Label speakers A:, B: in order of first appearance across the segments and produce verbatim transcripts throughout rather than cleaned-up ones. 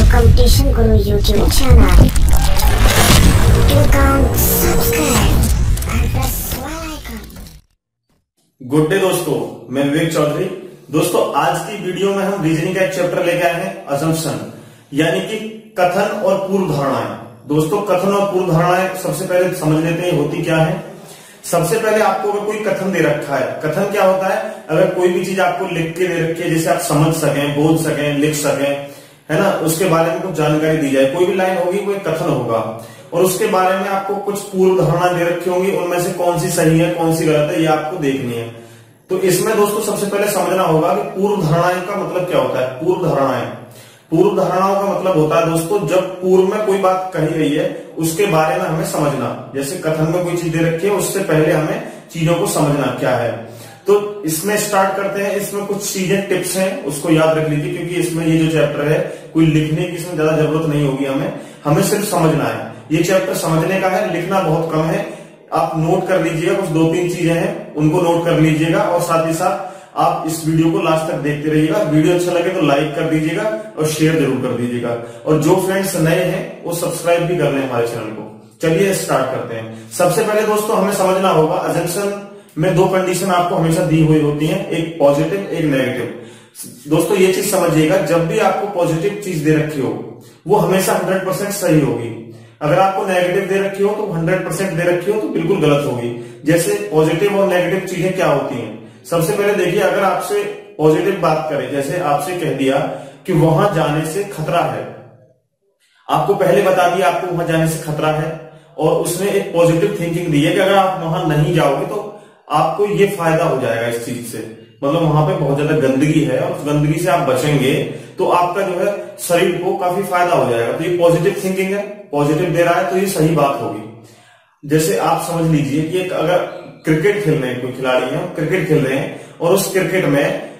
A: Competition guru YouTube channel. Click on subscribe and press bell icon।
B: Good day दोस्तों, मैं विवेक चौधरी। दोस्तों, आज की वीडियो में हम रीजनिंग का एक चैप्टर लेके आए हैं, अजम्पशन, यानी कि कथन और पूर्व धारणाएं। दोस्तों, कथन और पूर्व धारणाएं सबसे पहले समझ लेते हैं होती क्या है। सबसे पहले आपको अगर कोई कथन दे रखा है, कथन क्या होता है? अगर कोई भी चीज आपको लिख के दे रखी है, जैसे आप समझ सकें, बोल सकें, लिख सकें, है ना, उसके बारे में कुछ जानकारी दी जाए, कोई भी लाइन होगी वो एक कथन होगा। और उसके बारे में आपको कुछ पूर्व धारणा दे रखी होंगी, उनमें से कौन सी सही है कौन सी गलत है ये आपको देखनी है। तो इसमें दोस्तों सबसे पहले समझना होगा कि पूर्व धारणाएं का मतलब क्या होता है। पूर्व धारणाएं पूर्व धारणाओं का मतलब होता है दोस्तों, जब पूर्व में कोई बात कही गई है उसके बारे में हमें समझना। जैसे कथन में कोई चीज दे रखी है, उससे पहले हमें चीजों को समझना क्या है। तो इसमें स्टार्ट करते हैं। इसमें कुछ चीजें, टिप्स हैं, उसको याद रख लीजिए, क्योंकि इसमें ये जो चैप्टर है कोई लिखने की इसमें ज्यादा जरूरत नहीं होगी हमें हमें सिर्फ समझना है। ये चैप्टर समझने का है, लिखना बहुत कम है। आप नोट कर लीजिएगा, कुछ दो तीन चीजें हैं उनको नोट कर लीजिएगा, और साथ ही साथ आप इस वीडियो को लास्ट तक देखते रहिएगा। वीडियो अच्छा लगे तो लाइक कर दीजिएगा और शेयर जरूर कर दीजिएगा। और जो फ्रेंड्स नए हैं वो सब्सक्राइब भी कर लें हमारे चैनल को। चलिए स्टार्ट करते हैं। सबसे पहले दोस्तों हमें समझना होगा, अजम्पशन में दो कंडीशन आपको हमेशा दी हुई होती है, एक पॉजिटिव एक नेगेटिव। दोस्तों ये चीज समझिएगा, जब भी आपको पॉजिटिव चीज दे रखी हो वो हमेशा हंड्रेड परसेंट सही होगी। अगर आपको नेगेटिव दे रखी हो तो हंड्रेड परसेंट दे रखी हो तो बिल्कुल गलत होगी। जैसे पॉजिटिव और नेगेटिव चीजें क्या होती हैं, सबसे पहले देखिए, अगर आपसे पॉजिटिव बात करें, जैसे आपसे कह दिया कि वहां जाने से खतरा है, आपको पहले बता दिया आपको वहां जाने से खतरा है, और उसने एक पॉजिटिव थिंकिंग दी है कि अगर आप वहां नहीं जाओगे तो आपको ये फायदा हो जाएगा इस चीज से, मतलब वहां पे बहुत ज्यादा गंदगी है और उस गंदगी से आप बचेंगे तो आपका जो है शरीर को काफी फायदा हो जाएगा। तो ये पॉजिटिव थिंकिंग है, पॉजिटिव दे रहा है तो ये सही बात होगी। जैसे आप समझ लीजिए कि एक अगर क्रिकेट खेल रहे हैं, कोई खिलाड़ी है क्रिकेट खेल रहे हैं और उस क्रिकेट में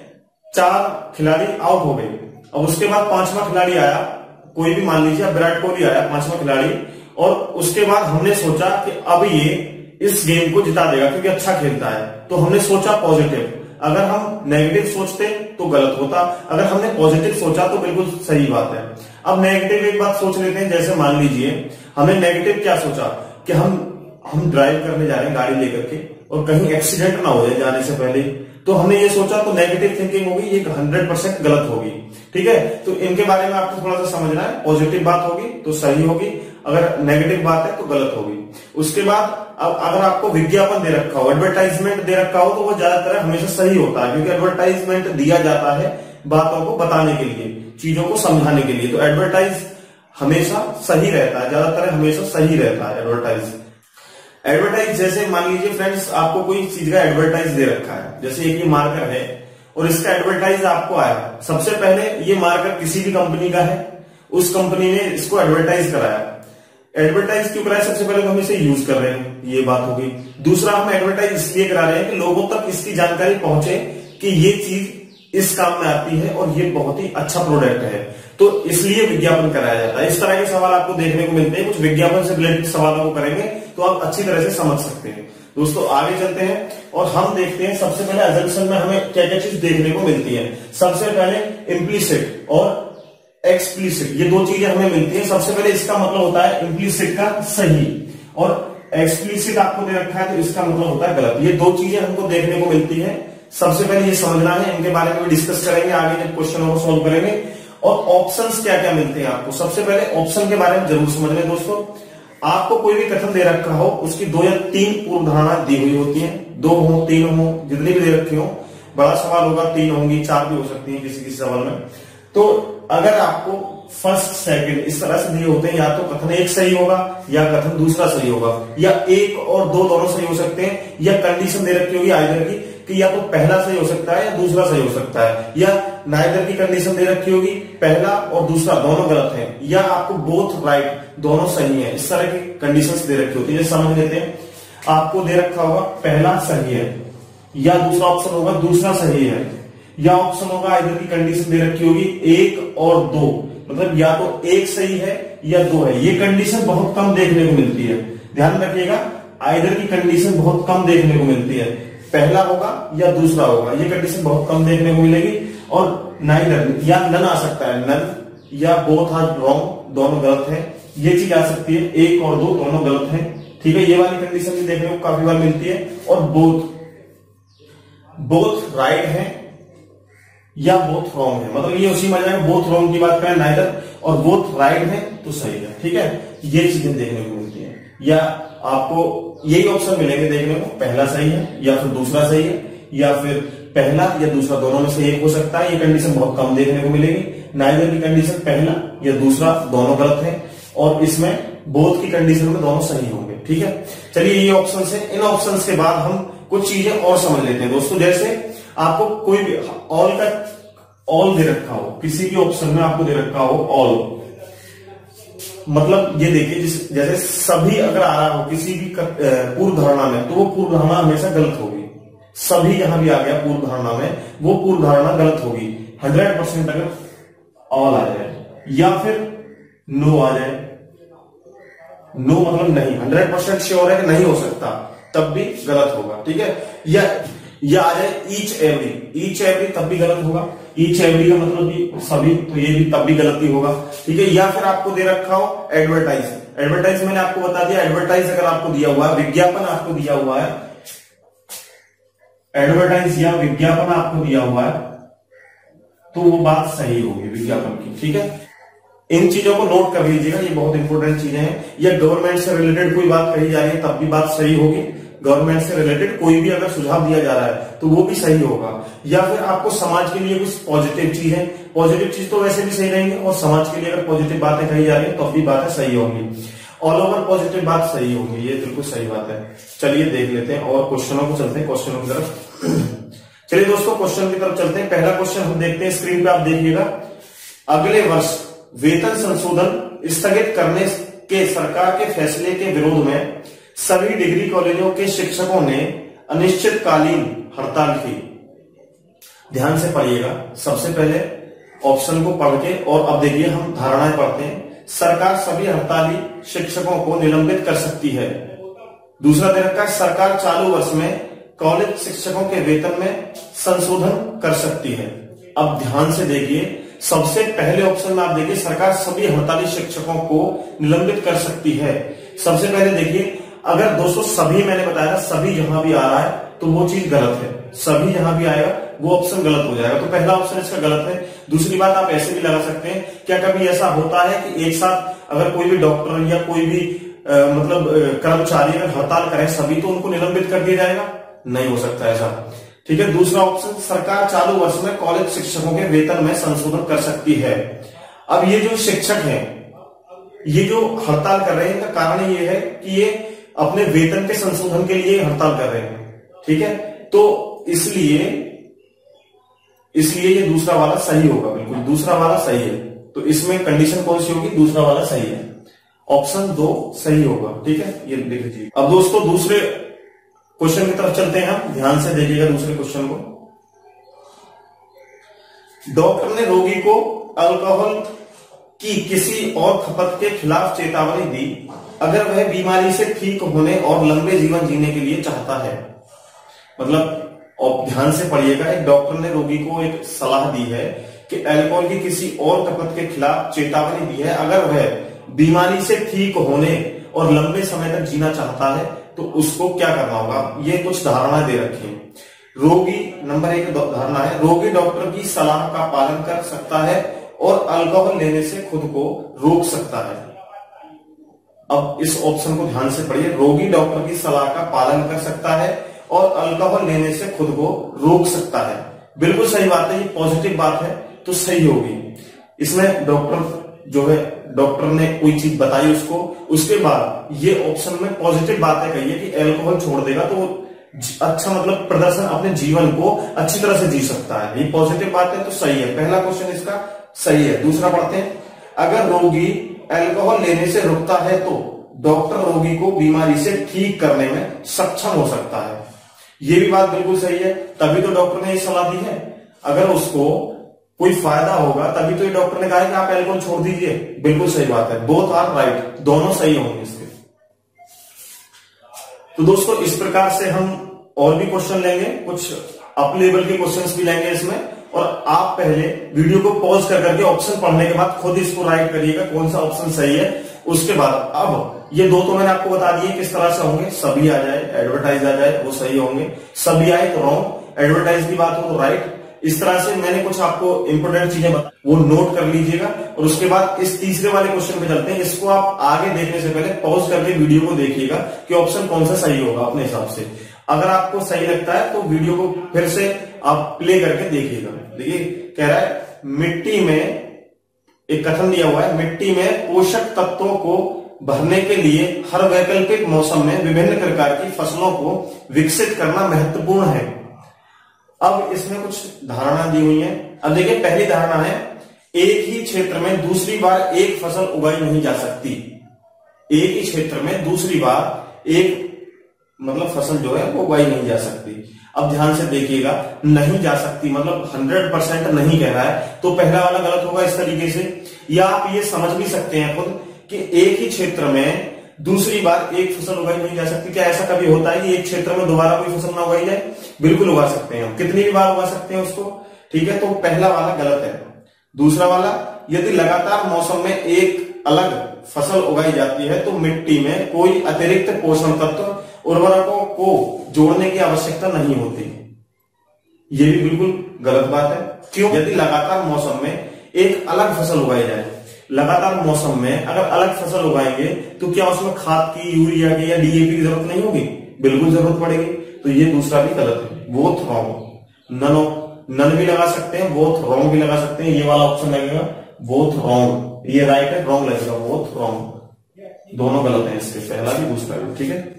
B: चार खिलाड़ी आउट हो गए, और उसके बाद पांचवा खिलाड़ी आया, कोई भी मान लीजिए विराट कोहली आया पांचवा खिलाड़ी, और उसके बाद हमने सोचा कि अब ये इस गेम को जिता देगा क्योंकि अच्छा खेलता है, तो हमने सोचा पॉजिटिव। अगर हम नेगेटिव सोचते तो गलत होता, अगर हमने पॉजिटिव सोचा तो बिल्कुल सही बात है। अब नेगेटिव एक बात सोच लेते हैं, जैसे मान लीजिए हमने नेगेटिव क्या सोचा कि हम हम ड्राइव करने जा रहे हैं गाड़ी लेकर के और कहीं एक्सीडेंट ना हो जाए जाने से पहले, तो हमने ये सोचा, तो नेगेटिव थिंकिंग होगी, ये हंड्रेड परसेंट गलत होगी। ठीक है, तो इनके बारे में आपको थोड़ा सा समझना है। पॉजिटिव बात होगी तो सही होगी, अगर नेगेटिव बात है तो गलत होगी। उसके बाद अब अगर आपको विज्ञापन दे रखा हो, एडवर्टाइजमेंट दे रखा हो, तो वो ज्यादातर हमेशा सही होता है, क्योंकि एडवर्टाइजमेंट दिया जाता है बातों को बताने के लिए, चीजों को समझाने के लिए। तो एडवर्टाइज हमेशा सही रहता है, ज्यादातर हमेशा सही रहता है एडवर्टाइज। एडवर्टाइज जैसे मान लीजिए फ्रेंड्स, आपको कोई चीज का एडवर्टाइज दे रखा है, जैसे एक ये मार्कर है और इसका एडवर्टाइज आपको आया। सबसे पहले ये मार्कर किसी भी कंपनी का है, उस कंपनी ने इसको एडवर्टाइज कराया। एडवर्टाइज क्यों कराया? सबसे पहले तो हम इसे यूज कर रहे हैं, ये बात होगी। दूसरा, हम एडवर्टाइज इसलिए करा रहे हैं कि लोगों तक इसकी जानकारी पहुंचे कि ये चीज इस काम में आती है और ये बहुत ही अच्छा प्रोडक्ट है, तो इसलिए विज्ञापन कराया जाता है। इस तरह के सवाल आपको देखने को मिलते हैं, कुछ विज्ञापन से रिलेटेड सवालों को करेंगे तो आप अच्छी तरह से समझ सकते हैं। दोस्तों आगे चलते हैं और हम देखते हैं सबसे पहले अजम्पशन में हमें क्या क्या चीज देखने को मिलती है। सबसे पहले इम्प्लीसिट और एक्सप्लिसिट, ये दो चीजें हमें मिलती हैं। सबसे पहले इसका मतलब होता है इम्प्लीसिट का सही, और एक्सप्लिसिट आपको दे रखा है तो इसका मतलब होता है गलत। ये दो चीजें हमको देखने को मिलती है, सबसे पहले ये समझना है। इनके बारे में भी डिस्कस करेंगे आगे जब क्वेश्चनों को सोल्व करेंगे। और ऑप्शंस क्या क्या मिलते हैं आपको, सबसे पहले ऑप्शन के बारे में जरूर समझ लें। दोस्तों, आपको कोई भी कथन दे रखा हो, उसकी दो या तीन पूर्व धारणा दी हुई होती है, दो हो तीन हो, जितनी भी दे रखी हो। बड़ा सवाल होगा तीन होंगी, चार भी हो सकती है किसी किसी सवाल में। तो अगर आपको फर्स्ट सेकंड इस तरह से दिए होते हैं, या तो कथन एक सही होगा या कथन दूसरा सही होगा, या एक और दो दोनों सही हो सकते हैं, या कंडीशन दे रखी होगी आइदर की कि या तो पहला सही हो सकता है या दूसरा सही हो सकता है, या नाइदर की कंडीशन दे रखी होगी, पहला और दूसरा दोनों गलत है, या आपको बोथ राइट दोनों सही है। इस तरह की कंडीशंस दे रखी होती है। जैसे समझ लेते हैं, आपको दे रखा होगा पहला सही है, या दूसरा ऑप्शन होगा दूसरा सही है, या ऑप्शन होगा इधर की कंडीशन दे रखी होगी एक और दो, मतलब या तो एक सही है या दो है। ये कंडीशन बहुत कम देखने को मिलती है, ध्यान रखिएगा। आइदर की कंडीशन बहुत कम देखने को मिलती है, पहला होगा या दूसरा होगा, ये कंडीशन बहुत कम देखने को मिलेगी। और नाइदर या नन आ सकता है, नन या बोथ आर रॉन्ग, दोनों गलत है, ये चीज आ सकती है। एक और दो दोनों गलत है, ठीक है, ये वाली कंडीशन भी देखने को काफी बार मिलती है। और बोथ बोथ राइट है या बोथ रॉन्ग है, मतलब ये उसी में जाएगा। बोथ रॉन्ग की बात करें नाइदर, और बोथ राइट है तो सही है, ठीक है, ये चीजें देखने को मिलती है। या आपको यही ऑप्शन मिलेंगे देखने को, पहला सही है या फिर दूसरा सही है, या फिर पहला या दूसरा दोनों में से एक हो सकता है। ये कंडीशन बहुत कम देखने को मिलेगी। नाइदर की कंडीशन पहला या दूसरा दोनों गलत है, और इसमें बोथ की कंडीशन में दोनों सही होंगे, ठीक है। चलिए ये ऑप्शन है। इन ऑप्शन के बाद हम कुछ चीजें और समझ लेते हैं दोस्तों। जैसे आपको कोई भी ऑल का ऑल दे रखा हो, किसी भी ऑप्शन में आपको दे रखा हो ऑल, मतलब ये देखिए जैसे सभी अगर आ रहा हो किसी भी पूर्व धारणा में, तो वो पूर्व धारणा हमेशा गलत होगी। सभी जहां भी आ गया पूर्व धारणा में, वो पूर्व धारणा गलत होगी। हंड्रेड परसेंट अगर ऑल आ जाए या फिर नो आ जाए, नो मतलब नहीं, हंड्रेड परसेंट श्योर है कि नहीं हो सकता, तब भी गलत होगा, ठीक है। या या आ जाए ईच एवरी, ईच एवरी तब भी गलत होगा। ईच एवरी का मतलब कि सभी, तो ये भी तब भी गलत ही होगा, ठीक है। या फिर आपको दे रखा हो एडवर्टाइज, एडवर्टाइज मैंने आपको बता दिया, एडवर्टाइज अगर आपको दिया हुआ है, विज्ञापन आपको दिया हुआ है, एडवर्टाइज या विज्ञापन आपको दिया हुआ है, तो वो बात सही होगी विज्ञापन की, ठीक है। इन चीजों को नोट कर लीजिएगा, ये बहुत इंपॉर्टेंट चीजें हैं। या गवर्नमेंट से रिलेटेड कोई बात कही जा रही है, तब भी बात सही होगी। गवर्नमेंट से रिलेटेड कोई भी अगर सुझाव दिया जा रहा है तो वो भी सही होगा। या फिर आपको समाज के लिए कुछ पॉजिटिव चीज है, पॉजिटिव चीज तो वैसे भी सही रहेंगे, और समाज के लिए अगर पॉजिटिव बातें कही जा रही है, तब भी बातें सही होंगी। ऑल ओवर पॉजिटिव बात सही होगी, ये बिल्कुल सही बात है। चलिए देख लेते हैं और क्वेश्चनों को चलते हैं, क्वेश्चनों की तरफ। चलिए दोस्तों क्वेश्चन की तरफ चलते हैं। पहला क्वेश्चन हम देखते हैं, स्क्रीन पे आप देखिएगा। अगले वर्ष वेतन संशोधन स्थगित करने के सरकार के फैसले के विरोध में सभी डिग्री कॉलेजों के शिक्षकों ने अनिश्चितकालीन हड़ताल की। ध्यान से पढ़िएगा, सबसे पहले ऑप्शन को पढ़ के, और अब देखिए हम धारणाएं पढ़ते हैं। सरकार सभी हड़ताली शिक्षकों को निलंबित कर सकती है। दूसरा दे रखा है, सरकार चालू वर्ष में कॉलेज शिक्षकों के वेतन में संशोधन कर सकती है। अब ध्यान से देखिए, सबसे पहले ऑप्शन में आप देखिए, सरकार सभी हड़ताली शिक्षकों को निलंबित कर सकती है। सबसे पहले देखिए, अगर दोस्तों सभी मैंने बताया सभी जहां भी आ रहा है तो वो चीज गलत है, सभी जहां भी आएगा वो ऑप्शन गलत हो जाएगा, तो पहला ऑप्शन इसका गलत है। दूसरी बात आप ऐसे भी लगा सकते हैं, क्या कभी ऐसा होता है कि एक साथ अगर कोई भी डॉक्टर या कोई भी आ, मतलब कर्मचारी अगर हड़ताल करें सभी, तो उनको निलंबित कर दिया जाएगा? नहीं हो सकता ऐसा, ठीक है। दूसरा ऑप्शन, सरकार चालू वर्ष में कॉलेज शिक्षकों के वेतन में संशोधन कर सकती है। अब ये जो शिक्षक हैं, ये जो हड़ताल कर रहे हैं, इनका कारण ये है कि ये अपने वेतन के संशोधन के लिए हड़ताल कर रहे हैं, ठीक है। तो इसलिए इसलिए ये दूसरा वाला सही होगा, बिल्कुल दूसरा वाला सही है। तो इसमें कंडीशन कौन सी होगी? दूसरा वाला सही है, ऑप्शन दो सही होगा, ठीक है, ये देख लीजिए। अब दोस्तों दूसरे क्वेश्चन की तरफ चलते हैं हम, ध्यान से देखिएगा दूसरे क्वेश्चन को। डॉक्टर ने रोगी को अल्कोहल की किसी और खपत के खिलाफ चेतावनी दी अगर वह बीमारी से ठीक होने और लंबे जीवन जीने के लिए चाहता है। मतलब और ध्यान से पढ़िएगा, एक डॉक्टर ने रोगी को एक सलाह दी है कि अल्कोहल की किसी और खपत के खिलाफ चेतावनी दी है अगर वह बीमारी से ठीक होने और लंबे समय तक जीना चाहता है तो उसको क्या करना होगा। ये कुछ धारणा दे रखी है। रोगी, नंबर एक धारणा है, रोगी डॉक्टर की सलाह का पालन कर सकता है और अल्कोहल लेने से खुद को रोक सकता है। अब इस ऑप्शन को ध्यान से पढ़िए, रोगी डॉक्टर की सलाह का पालन कर सकता है और अल्कोहल लेने से खुद को रोक सकता है। बिल्कुल सही बात है, ये पॉजिटिव बात है तो सही होगी। इसमें डॉक्टर जो है, डॉक्टर ने कोई चीज बताई उसको, उसके बाद ये ऑप्शन में पॉजिटिव बातें कही है कि अल्कोहल छोड़ देगा तो अच्छा मतलब प्रदर्शन अपने जीवन को अच्छी तरह से जी सकता है। ये पॉजिटिव बात है तो सही है, पहला क्वेश्चन इसका सही है। दूसरा पढ़ते हैं, अगर रोगी अल्कोहल लेने से रुकता है तो डॉक्टर रोगी को बीमारी से ठीक करने में सक्षम हो सकता है। ये भी बात बिल्कुल सही है, तभी तो डॉक्टर ने ये सलाह दी है। अगर उसको कोई फायदा होगा तभी तो ये डॉक्टर ने कहा है कि आप अल्कोहल छोड़ दीजिए। बिल्कुल सही बात है, बोथ आर राइट, दोनों सही होंगे इसके। तो दोस्तों इस प्रकार से हम और भी क्वेश्चन लेंगे, कुछ अप लेवल के क्वेश्चंस भी लेंगे इसमें, और आप पहले वीडियो को पॉज कर करके ऑप्शन पढ़ने के बाद खुद इसको राइट करिएगा कौन सा ऑप्शन सही है। उसके बाद अब ये दो तो मैंने आपको बता दिए किस तरह से होंगे, सभी आ जाए, एडवर्टाइज आ जाए, वो सही होंगे, सभी आए तो रॉन्ग, एडवर्टाइज की बात हो तो राइट। इस तरह से मैंने कुछ आपको इंपोर्टेंट चीजें बता, वो नोट कर लीजिएगा। और उसके बाद इस तीसरे वाले क्वेश्चन पे चलते हैं। इसको आप आगे देखने से पहले पॉज करके वीडियो को देखिएगा कि ऑप्शन कौन सा सही होगा अपने हिसाब से। अगर आपको सही लगता है तो वीडियो को फिर से आप प्ले करके देखिएगा। देखिए कह रहा है मिट्टी में, एक कथन दिया हुआ है, मिट्टी में पोषक तत्वों को भरने के लिए हर वैकल्पिक मौसम में विभिन्न प्रकार की फसलों को विकसित करना महत्वपूर्ण है। अब इसमें कुछ धारणा दी हुई है। अब देखिए पहली धारणा है एक ही क्षेत्र में दूसरी बार एक फसल उगाई नहीं जा सकती। एक ही क्षेत्र में दूसरी बार एक मतलब फसल जो है वो उगाई नहीं जा सकती। अब ध्यान से देखिएगा, नहीं जा सकती मतलब हंड्रेड परसेंट नहीं कह रहा है, तो पहला वाला गलत होगा इस तरीके से। या आप ये समझ भी सकते हैं खुद कि एक ही क्षेत्र में दूसरी बार एक फसल उगाई नहीं जा सकती। क्या ऐसा कभी होता है कि एक क्षेत्र में दोबारा कोई फसल ना उगाई जाए? बिल्कुल उगा सकते हैं हम, कितनी भी बार उगा सकते हैं उसको। ठीक है, तो पहला वाला गलत है। दूसरा वाला, यदि लगातार मौसम में एक अलग फसल उगाई जाती है तो मिट्टी में कोई अतिरिक्त पोषण तत्व उर्वरकों को जोड़ने की आवश्यकता नहीं होती। ये भी बिल्कुल गलत बात है। क्यों? यदि लगातार मौसम में एक अलग फसल उगाई जाए, लगातार मौसम में अगर अलग फसल उगाएंगे तो क्या उसमें खाद की, यूरिया की या डीएपी की जरूरत नहीं होगी? बिल्कुल जरूरत पड़ेगी। तो ये दूसरा भी गलत है, बोथ रॉन्ग। ननो नन भी लगा सकते हैं, बोथ रॉन्ग भी लगा सकते हैं। ये वाला ऑप्शन लगेगा बोथ रॉन्ग, ये राइट है, रॉन्ग लगेगा बोथ रॉन्ग। दोनों गलत है इसके, पहला भी दूसरा भी। ठीक है,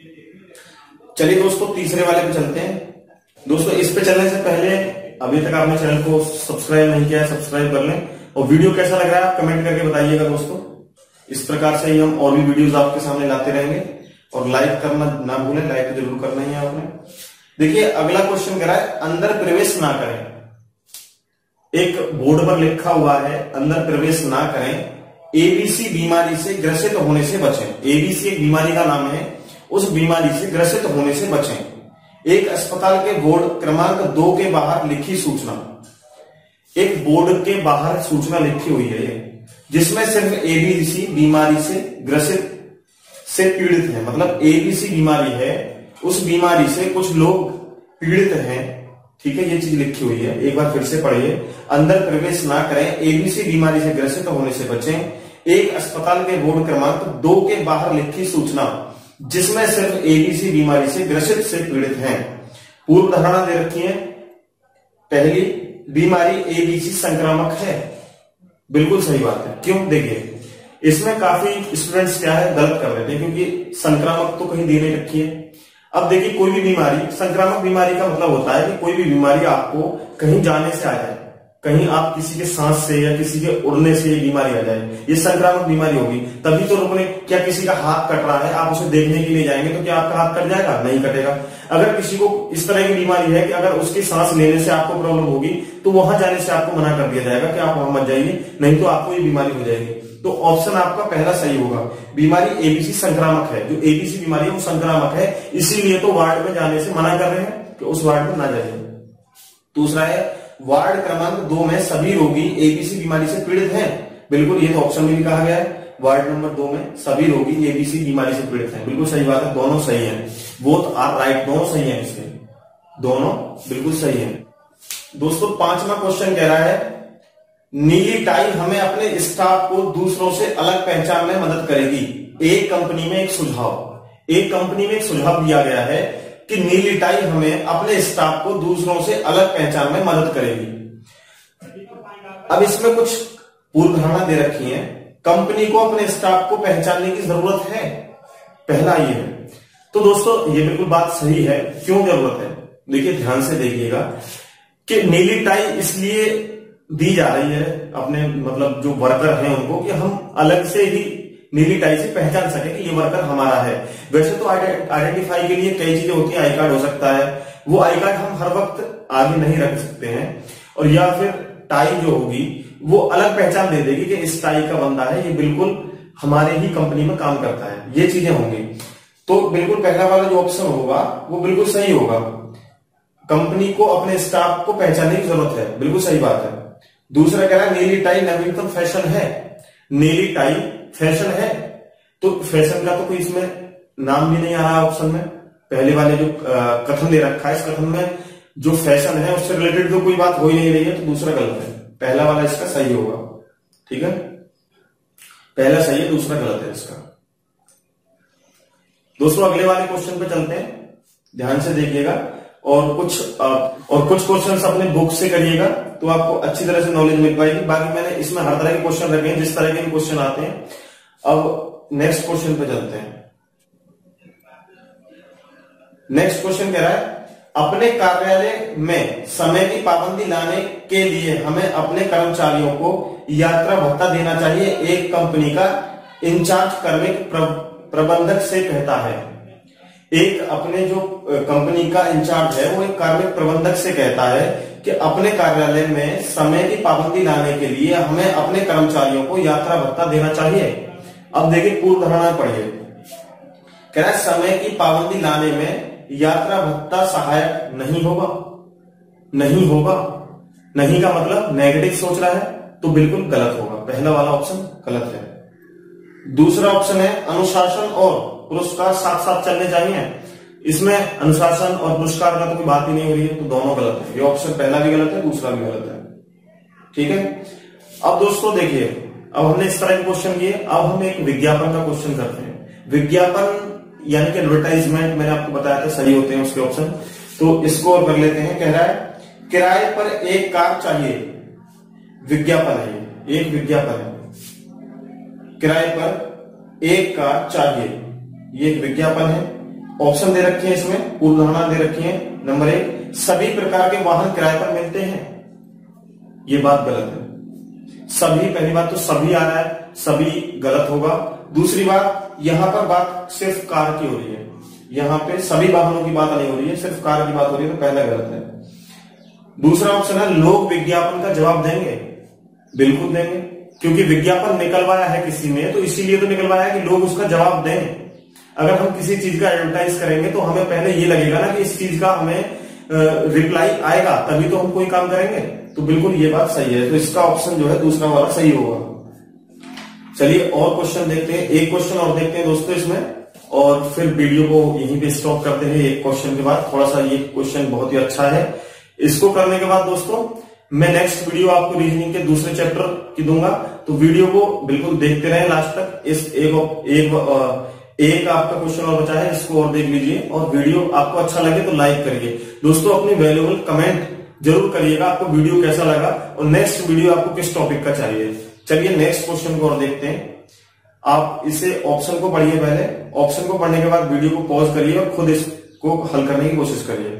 B: चलिए दोस्तों तीसरे वाले पे चलते हैं। दोस्तों इस पे चलने से पहले अभी तक आपने चैनल को सब्सक्राइब नहीं किया है, सब्सक्राइब कर लें। और वीडियो कैसा लग रहा है आप कमेंट करके बताइएगा दोस्तों। इस प्रकार से ही हम और भी वीडियोस आपके सामने लाते रहेंगे। और लाइक करना ना भूलें, लाइक जरूर करना ही है आपने। देखिए अगला क्वेश्चन कह रहा है अंदर प्रवेश ना करें। एक बोर्ड पर लिखा हुआ है अंदर प्रवेश ना करें, एबीसी बीमारी से ग्रसित होने से बचें। एबीसी एक बीमारी का नाम है, उस बीमारी से ग्रसित होने से बचें। एक अस्पताल के बोर्ड क्रमांक दो के बाहर लिखी सूचना, एक बोर्ड के बाहर सूचना लिखी हुई है जिसमें सिर्फ एबीसी बीमारी से ग्रसित से पीड़ित है। मतलब एबीसी बीमारी है, उस बीमारी से कुछ लोग पीड़ित हैं। ठीक है, ये चीज लिखी हुई है, एक बार फिर से पढ़िए। अंदर प्रवेश ना करें, एबीसी बीमारी से ग्रसित होने से बचें। एक अस्पताल के बोर्ड क्रमांक दो के बाहर लिखी सूचना जिसमें सिर्फ एबीसी बीमारी से ग्रसित से पीड़ित हैं। पूर्व धारणा दे रखी है। पहली, बीमारी एबीसी संक्रामक है। बिल्कुल सही बात है। क्यों? देखिए इसमें काफी स्टूडेंट्स क्या है गलत कर रहे थे, क्योंकि संक्रामक तो कहीं दे नहीं रखी है। अब देखिए कोई भी बीमारी, संक्रामक बीमारी का मतलब होता है कि कोई भी बीमारी आपको कहीं जाने से आ जाए, कहीं आप किसी के सांस से या किसी के उड़ने से ये बीमारी आ जाए, ये संक्रामक बीमारी होगी। तभी तो रुकने, क्या किसी का हाथ कट रहा है, आप उसे देखने के लिए जाएंगे तो क्या आपका हाथ कट जाएगा? नहीं कटेगा। अगर किसी को इस तरह की बीमारी है कि अगर उसकी सांस लेने से आपको प्रॉब्लम होगी तो वहां जाने से आपको मना कर दिया जाएगा कि आप वहां मत जाइए, नहीं तो आपको ये बीमारी हो जाएगी। तो ऑप्शन आपका पहला सही होगा। बीमारी एबीसी संक्रामक है, जो एबीसी बीमारी है वो संक्रामक है, इसीलिए तो वार्ड में जाने से मना कर रहे हैं कि उस वार्ड में ना जाइए। दूसरा है वार्ड क्रमांक दो में सभी रोगी एबीसी बीमारी से पीड़ित हैं। बिल्कुल, ये तो ऑप्शन में भी कहा गया है, वार्ड नंबर दो में सभी रोगी एबीसी बीमारी से पीड़ित हैं। बिल्कुल सही बात है, दोनों सही हैं, बोथ आर राइट, दोनों सही हैं, इसके दोनों बिल्कुल सही हैं। दोस्तों पांचवा क्वेश्चन कह रहा है नीली टाई हमें अपने स्टाफ को दूसरों से अलग पहचान में मदद करेगी। एक कंपनी में एक सुझाव, एक कंपनी में एक सुझाव दिया गया है कि नीली टाई हमें अपने स्टाफ को दूसरों से अलग पहचान में मदद करेगी। अब इसमें कुछ पूर्व धारणा दे रखी है। कंपनी को अपने स्टाफ को पहचानने की जरूरत है, पहला ये है। तो दोस्तों ये बिल्कुल बात सही है। क्यों जरूरत है? देखिए ध्यान से देखिएगा कि नीली टाई इसलिए दी जा रही है अपने मतलब जो वर्कर हैं उनको, कि हम अलग से ही नीली टाई से पहचान सके कि ये वर्कर हमारा है। वैसे तो आइडेंटिफाई के लिए कई चीजें होती हैं, आई कार्ड हो सकता है, वो आई कार्ड हम हर वक्त आगे नहीं रख सकते हैं, और या फिर टाई जो होगी वो अलग पहचान दे देगी कि इस टाई का बंदा है, ये बिल्कुल हमारे ही कंपनी में काम करता है, ये चीजें होंगी। तो बिल्कुल पहला वाला जो ऑप्शन होगा वो बिल्कुल सही होगा। कंपनी को अपने स्टाफ को पहचानने की जरूरत है, बिल्कुल सही बात है। दूसरा कह रहा है नीली टाई नवीनतम फैशन है। नीली टाई फैशन है, तो फैशन का तो कोई इसमें नाम भी नहीं आ रहा ऑप्शन में। पहले वाले जो कथन दे रखा है, इस कथन में जो फैशन है उससे रिलेटेड तो कोई बात हो ही नहीं रही है, तो दूसरा गलत है। पहला वाला इसका सही होगा, ठीक है, पहला सही है, दूसरा गलत है इसका। दोस्तों अगले वाले क्वेश्चन पे चलते हैं, ध्यान से देखिएगा और कुछ और कुछ क्वेश्चंस अपने बुक से करिएगा तो आपको अच्छी तरह से नॉलेज मिल पाएगी। बाकी मैंने इसमें हर तरह के क्वेश्चन रखे हैं, जिस तरह के भी क्वेश्चन आते हैं। अब नेक्स्ट क्वेश्चन पे चलते हैं। नेक्स्ट क्वेश्चन कह रहा है अपने कार्यालय में समय की पाबंदी लाने के लिए हमें अपने कर्मचारियों को यात्रा भत्ता देना चाहिए, एक कंपनी का इंचार्ज कार्मिक प्रबंधक से कहता है। एक अपने जो कंपनी का इंचार्ज है वो एक कार्मिक प्रबंधक से कहता है कि अपने कार्यालय में समय की पाबंदी लाने के लिए हमें अपने कर्मचारियों को यात्रा भत्ता देना चाहिए। अब देखिए पूर्व धारणा पढ़िए, कह रहा है समय की पाबंदी लाने में यात्रा भत्ता सहायक नहीं होगा। नहीं होगा, नहीं का मतलब नेगेटिव सोच रहा है, तो बिल्कुल गलत होगा, पहला वाला ऑप्शन गलत है। दूसरा ऑप्शन है अनुशासन और पुरस्कार साथ साथ चलने चाहिए। इसमें अनुशासन और पुरस्कार का तो कोई बात ही नहीं हो रही है, तो दोनों गलत है। ये ऑप्शन पहला भी गलत है, दूसरा भी गलत है, ठीक है। अब दोस्तों देखिए, अब हमने इस तरह के क्वेश्चन किए, अब हम एक विज्ञापन का क्वेश्चन करते हैं। विज्ञापन यानी कि एडवर्टाइजमेंट, मैंने आपको बताया था सही होते हैं उसके ऑप्शन, तो इसको और कर लेते हैं। कह रहा है किराए पर एक कार चाहिए, विज्ञापन है, एक विज्ञापन है। किराए पर एक कार चाहिए, ये एक विज्ञापन है। ऑप्शन दे रखे हैं इसमें, पूर्व धारणा दे रखी है। नंबर एक, सभी प्रकार के वाहन किराए पर मिलते हैं, ये बात गलत है। सभी, पहली बात तो सभी आ रहा है, सभी गलत होगा। दूसरी बात, यहां पर बात सिर्फ कार की हो रही है, यहां पे सभी वाहनों की बात नहीं हो रही है, सिर्फ कार की बात हो रही है, तो पहला गलत है। दूसरा ऑप्शन है लोग विज्ञापन का जवाब देंगे, बिल्कुल देंगे, क्योंकि विज्ञापन निकलवाया है किसी ने, तो इसीलिए तो निकलवाया है कि लोग उसका जवाब दें। अगर हम किसी चीज का एडवर्टाइज करेंगे तो हमें पहले ये लगेगा ना कि इस चीज का हमें रिप्लाई आएगा, तभी तो हम कोई काम करेंगे, तो बिल्कुल ये बात सही है। तो इसका ऑप्शन जो है दूसरा वाला सही होगा। चलिए और क्वेश्चन देखते हैं, एक क्वेश्चन और देखते हैं दोस्तों इसमें, और फिर वीडियो को यहीं पे स्टॉप करते हैं। एक क्वेश्चन के बाद, थोड़ा सा ये क्वेश्चन बहुत ही अच्छा है, इसको करने के बाद दोस्तों मैं नेक्स्ट वीडियो आपको रीजनिंग के दूसरे चैप्टर की दूंगा, तो वीडियो को बिल्कुल देखते रहें लास्ट तक। इस एक एक, एक आपका क्वेश्चन और बचा है, इसको और देख लीजिए, और वीडियो आपको अच्छा लगे तो लाइक करिए दोस्तों। अपनी वैल्यूएबल कमेंट जरूर करिएगा, आपको वीडियो कैसा लगा और नेक्स्ट वीडियो आपको किस टॉपिक का चाहिए। चलिए नेक्स्ट क्वेश्चन को और देखते हैं। आप इसे ऑप्शन को पढ़िए, पहले ऑप्शन को पढ़ने के बाद वीडियो को पॉज करिए और खुद इसको हल करने की कोशिश करिए।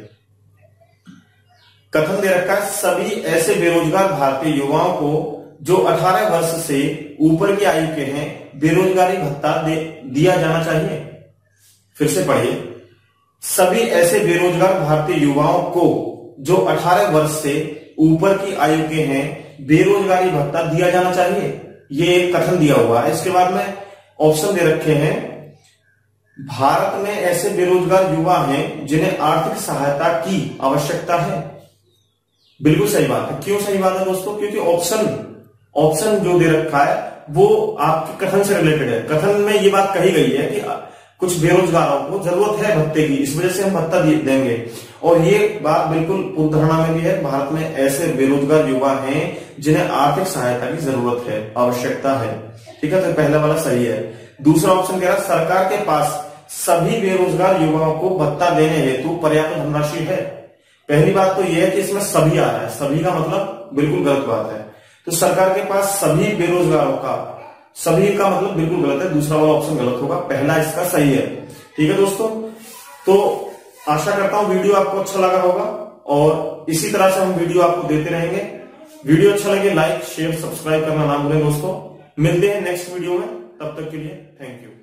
B: कथन दे रखा है सभी ऐसे बेरोजगार भारतीय युवाओं को जो अठारह वर्ष से ऊपर की आयु के हैं बेरोजगारी भत्ता दिया जाना चाहिए। फिर से पढ़िए, सभी ऐसे बेरोजगार भारतीय युवाओं को जो अठारह वर्ष से ऊपर की आयु के हैं बेरोजगारी भत्ता दिया जाना चाहिए, ये एक कथन दिया हुआ है। इसके बाद में ऑप्शन दे रखे हैं भारत में ऐसे बेरोजगार युवा हैं जिन्हें आर्थिक सहायता की आवश्यकता है। बिल्कुल सही बात है। क्यों सही बात है दोस्तों? क्योंकि ऑप्शन ऑप्शन जो दे रखा है वो आपके कथन से रिलेटेड है। कथन में ये बात कही गई है कि कुछ बेरोजगारों को जरूरत है भत्ते की, इस वजह से हम भत्ता देंगे, और ये बात बिल्कुल उदाहरण में भी है। भारत में ऐसे बेरोजगार युवा हैं जिन्हें आर्थिक सहायता की जरूरत है, आवश्यकता है, ठीक है, तो पहला वाला सही है। दूसरा ऑप्शन कह रहा है सरकार के पास सभी बेरोजगार युवाओं को भत्ता देने हेतु पर्याप्त धनराशि है। पहली बात तो यह है कि इसमें सभी आ रहा है, सभी का मतलब बिल्कुल गलत बात है। तो सरकार के पास सभी बेरोजगारों का, सभी का मतलब बिल्कुल गलत है, दूसरा वाला ऑप्शन गलत होगा, पहला इसका सही है। ठीक है दोस्तों, तो आशा करता हूं वीडियो आपको अच्छा लगा होगा और इसी तरह से हम वीडियो आपको देते रहेंगे। वीडियो अच्छा लगे लाइक शेयर सब्सक्राइब करना ना भूलें दोस्तों। मिलते हैं नेक्स्ट वीडियो में, तब तक के लिए थैंक यू।